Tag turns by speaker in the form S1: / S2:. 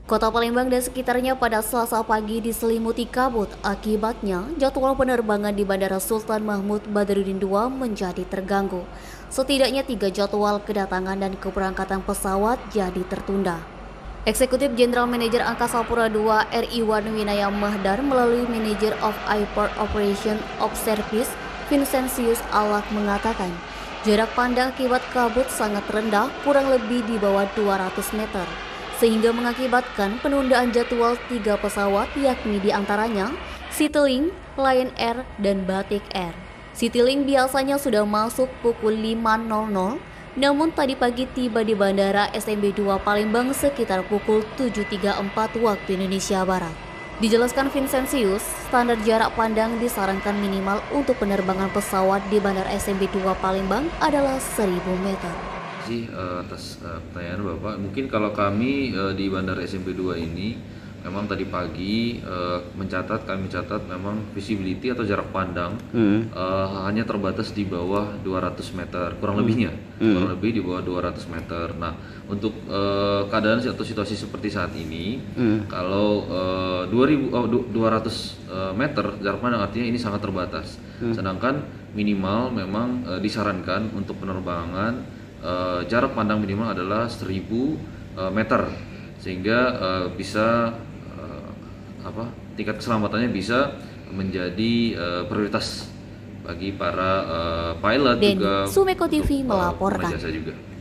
S1: Kota Palembang dan sekitarnya pada Selasa pagi diselimuti kabut. Akibatnya, jadwal penerbangan di Bandara Sultan Mahmud Badarudin II menjadi terganggu. Setidaknya 3 jadwal kedatangan dan keberangkatan pesawat jadi tertunda. Eksekutif Jenderal Manajer Angkasa Pura II RI Wan Winaya Mahdar melalui Manager of Airport Operation of Service Vincentius Alak mengatakan, jarak pandang akibat kabut sangat rendah, kurang lebih di bawah 200 meter. Sehingga mengakibatkan penundaan jadwal 3 pesawat yakni diantaranya Citylink, Lion Air, dan Batik Air. Citylink biasanya sudah masuk pukul 5.00, namun tadi pagi tiba di Bandara SMB 2 Palembang sekitar pukul 7.34 waktu Indonesia Barat. Dijelaskan Vincentius, standar jarak pandang disarankan minimal untuk penerbangan pesawat di Bandara SMB 2 Palembang adalah 1.000 meter.
S2: Atas pertanyaan Bapak, mungkin kalau kami di Bandara SMP 2 ini memang tadi pagi kami mencatat memang visibility atau jarak pandang hanya terbatas di bawah 200 meter, kurang lebihnya, kurang lebih di bawah 200 meter. Nah, untuk keadaan atau situasi seperti saat ini, kalau 200 meter jarak pandang artinya ini sangat terbatas. Sedangkan minimal memang disarankan untuk penerbangan jarak pandang minimal adalah 1.000 meter, sehingga bisa tingkat keselamatannya bisa menjadi prioritas bagi para pilot
S1: Denny
S2: juga
S1: Sumeko TV
S2: untuk
S1: melaporkan.
S2: pengguna jasa juga.